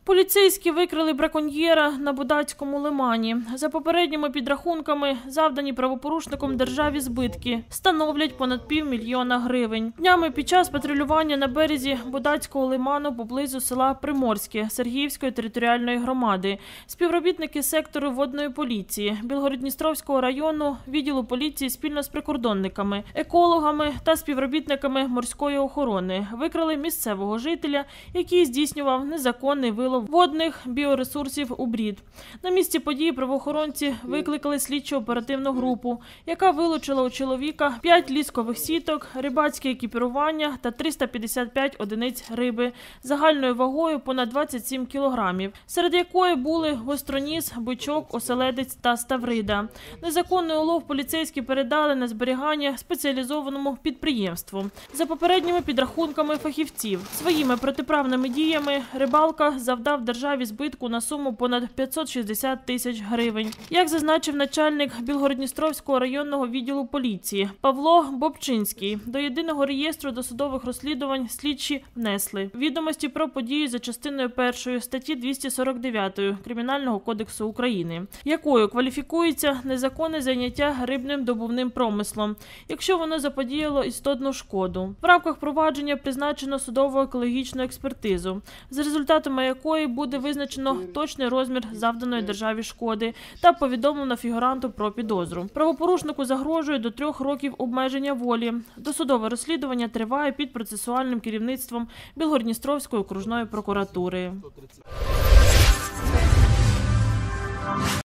Поліцейські викрили браконьєра на Будацькому лимані. За попередніми підрахунками, завдані правопорушником державі збитки становлять понад $500 000 гривень. Днями під час патрулювання на березі Будацького лиману поблизу села Приморське Сергіївської територіальної громади співробітники сектору водної поліції Білгород-Дністровського району відділу поліції спільно з прикордонниками, екологами та співробітниками морської охорони викрили місцевого жителя, який здійснював незаконний вилов водних біоресурсів у брід. На місці події правоохоронці викликали слідчо-оперативну групу, яка вилучила у чоловіка 5 ліскових сіток, рибацьке екіпірування та 355 одиниць риби загальною вагою понад 27 кілограмів, серед якої були гостроніс, бичок, оселедець та ставрида. Незаконний улов поліцейські передали на зберігання спеціалізованому підприємству. За попередніми підрахунками фахівців, своїми протиправними діями рибалка завдав державі збитку на суму понад 560 тисяч гривень. Як зазначив начальник Білгород-Дністровського районного відділу поліції Павло Бобчинський, до єдиного реєстру досудових розслідувань слідчі внесли відомості про події за частиною 1 статті 249 Кримінального кодексу України, якою кваліфікується незаконне зайняття рибним добувним промислом, якщо воно заподіяло істотну шкоду. В рамках провадження призначено судово-екологічну експертизу, за результатами якої буде визначено точний розмір завданої державі шкоди та повідомлено фігуранту про підозру. Правопорушнику загрожує до 3 років обмеження волі. Досудове розслідування триває під процесуальним керівництвом Білгород-Дністровської окружної прокуратури.